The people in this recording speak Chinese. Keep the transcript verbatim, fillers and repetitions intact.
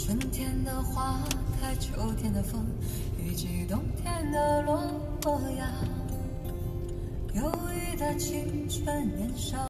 春天的花开，秋天的风，以及冬天的洛阳。忧郁的青春年少。